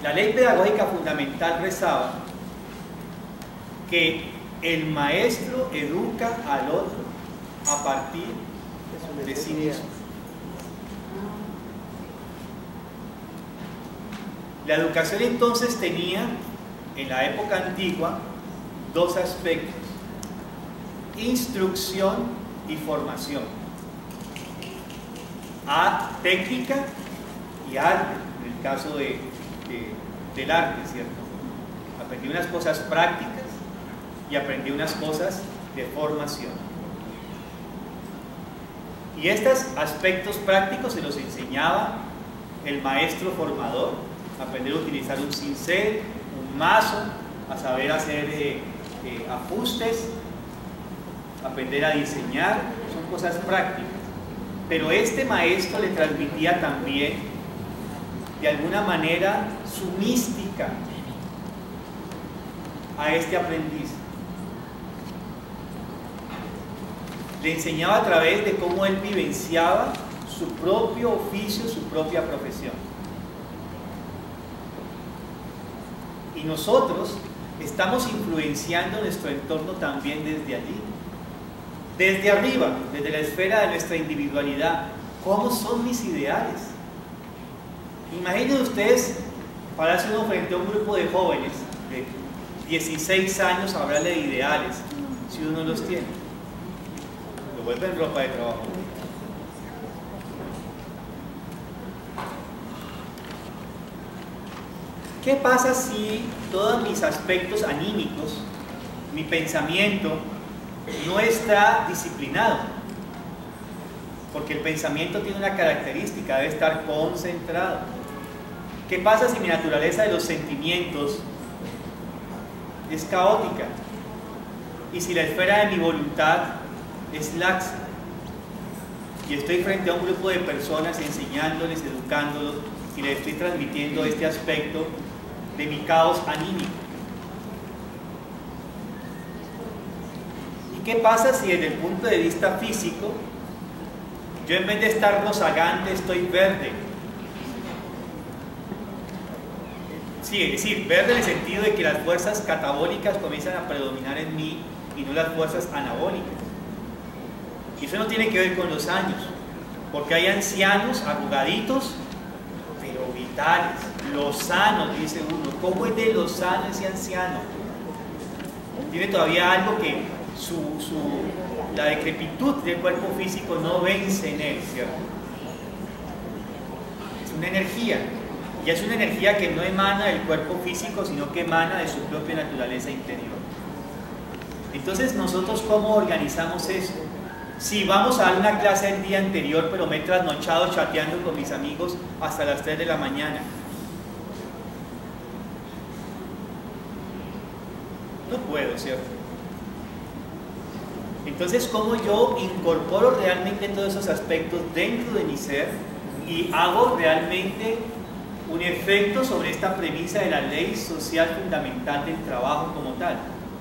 La ley pedagógica fundamental rezaba que el maestro educa al otro a partir de sí mismo. La educación entonces tenía, en la época antigua, dos aspectos: instrucción y formación. Técnica y arte, en el caso del arte, ¿cierto? Aprendí unas cosas prácticas y aprendí unas cosas de formación. Y estos aspectos prácticos se los enseñaba el maestro formador: aprender a utilizar un cincel, un mazo, a saber hacer ajustes, aprender a diseñar, son cosas prácticas. Pero este maestro le transmitía también, de alguna manera, su mística a este aprendiz. Le enseñaba a través de cómo él vivenciaba su propio oficio, su propia profesión. Y nosotros estamos influenciando nuestro entorno también desde allí. Desde arriba, desde la esfera de nuestra individualidad. ¿Cómo son mis ideales? Imaginen ustedes pararse uno frente a un grupo de jóvenes de 16 años a hablarle de ideales, si uno no los tiene. Lo vuelven ropa de trabajo. ¿Qué pasa si todos mis aspectos anímicos, mi pensamiento, no está disciplinado? Porque el pensamiento tiene una característica: debe estar concentrado. ¿Qué pasa si mi naturaleza de los sentimientos es caótica? Y si la esfera de mi voluntad es laxa, y estoy frente a un grupo de personas enseñándoles, educándolos, y les estoy transmitiendo este aspecto de mi caos anímico. ¿Y qué pasa si desde el punto de vista físico yo, en vez de estar rozagante, estoy verde? Sí, es decir, verde en el sentido de que las fuerzas catabólicas comienzan a predominar en mí y no las fuerzas anabólicas. Y eso no tiene que ver con los años, porque hay ancianos arrugaditos, pero vitales, lozanos, dice uno. ¿Cómo es de lozano ese anciano? Tiene todavía algo que la decrepitud del cuerpo físico no vence en él, ¿cierto? Es una energía, y es una energía que no emana del cuerpo físico, sino que emana de su propia naturaleza interior. Entonces, nosotros, ¿cómo organizamos eso? Si vamos a dar una clase el día anterior, pero me he trasnochado chateando con mis amigos hasta las 3 de la mañana, no puedo, ¿cierto? Entonces, ¿cómo yo incorporo realmente todos esos aspectos dentro de mi ser y hago realmente un efecto sobre esta premisa de la ley social fundamental del trabajo como tal?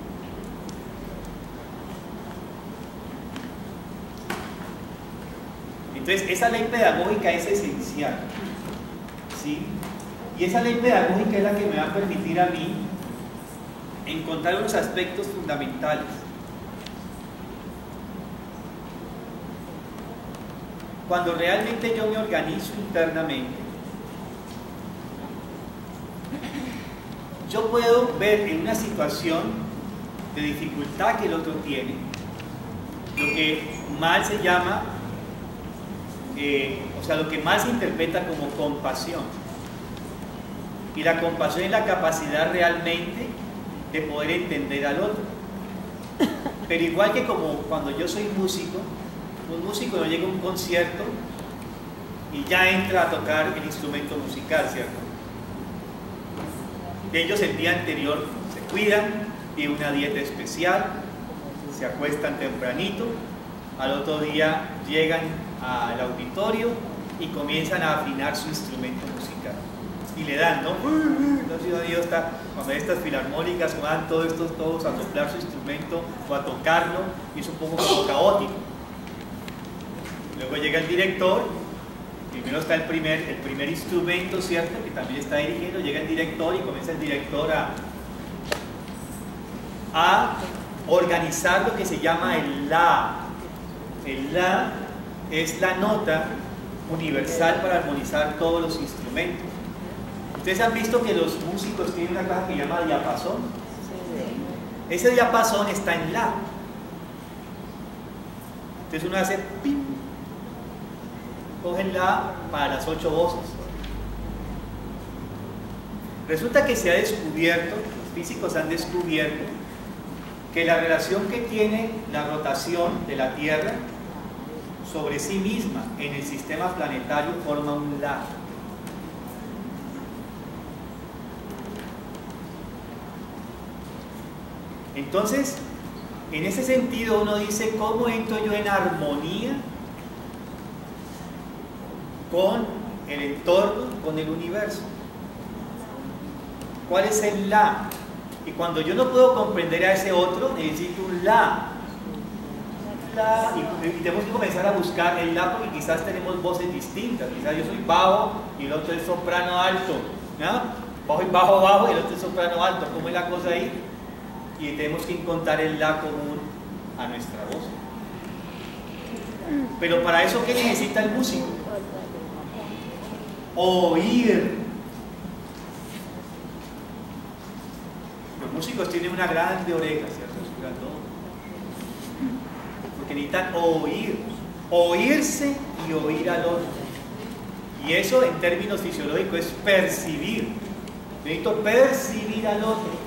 Entonces, esa ley pedagógica es esencial, ¿sí? Y esa ley pedagógica es la que me va a permitir a mí encontrar unos aspectos fundamentales. Cuando realmente yo me organizo internamente, yo puedo ver en una situación de dificultad que el otro tiene, lo que mal se llama, lo que mal se interpreta como compasión. Y la compasión es la capacidad realmente de poder entender al otro. Pero igual que como cuando yo soy músico, un músico no llega a un concierto y ya entra a tocar el instrumento musical, ¿cierto? Ellos el día anterior se cuidan, tienen una dieta especial, se acuestan tempranito, al otro día llegan al auditorio y comienzan a afinar su instrumento musical. Y le dan, ¿no? Cuando estas filarmónicas van todos a soplar su instrumento o a tocarlo, y es un poco como caótico. Luego llega el director y primero está el primer instrumento, ¿cierto? Que también está dirigiendo, llega el director y comienza el director a organizar lo que se llama el La. El La es la nota universal para armonizar todos los instrumentos. Ustedes han visto que los músicos tienen una cosa que se llama diapasón. Ese diapasón está en La. Entonces uno hace pim, cogen La para las 8 voces. Resulta que se ha descubierto, los físicos han descubierto, que la relación que tiene la rotación de la Tierra sobre sí misma en el sistema planetario forma un La. Entonces, en ese sentido uno dice, ¿cómo entro yo en armonía con el entorno, con el universo? ¿Cuál es el La? Y cuando yo no puedo comprender a ese otro, necesito un La. Y tenemos que comenzar a buscar el La porque quizás tenemos voces distintas. Quizás yo soy bajo y el otro es soprano alto, ¿no? Bajo y bajo bajo y el otro es soprano alto. ¿Cómo es la cosa ahí? Y tenemos que encontrar el La común a nuestra voz. Pero para eso, ¿qué necesita el músico? Oír. Los músicos tienen una grande oreja, ¿cierto? Porque necesitan oír, oírse y oír al otro. Y eso en términos fisiológicos es percibir. Necesito percibir al otro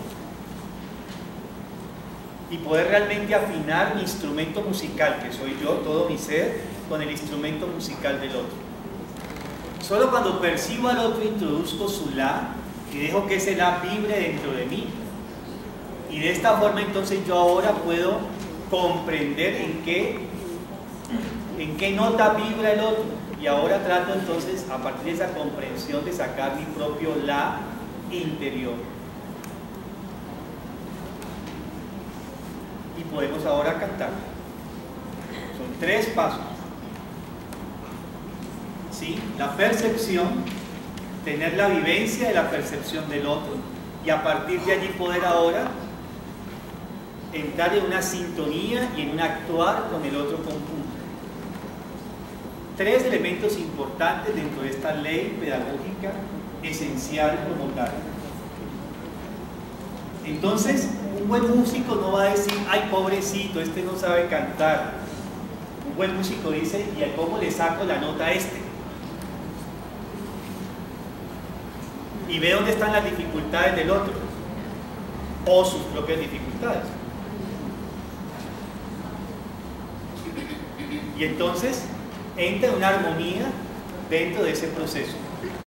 y poder realmente afinar mi instrumento musical, que soy yo, todo mi ser, con el instrumento musical del otro. Solo cuando percibo al otro introduzco su La y dejo que ese La vibre dentro de mí. Y de esta forma entonces yo ahora puedo comprender en qué nota vibra el otro. Y ahora trato entonces, a partir de esa comprensión, de sacar mi propio La interior. Y podemos ahora cantar. Son 3 pasos. ¿Sí? La percepción, tener la vivencia de la percepción del otro y a partir de allí poder ahora entrar en una sintonía y en un actuar con el otro conjunto. 3 elementos importantes dentro de esta ley pedagógica esencial como tal. Entonces, un buen músico no va a decir, ay, pobrecito, este no sabe cantar. Un buen músico dice, ¿y a cómo le saco la nota a este? Y ve dónde están las dificultades del otro, o sus propias dificultades. Y entonces entra una armonía dentro de ese proceso.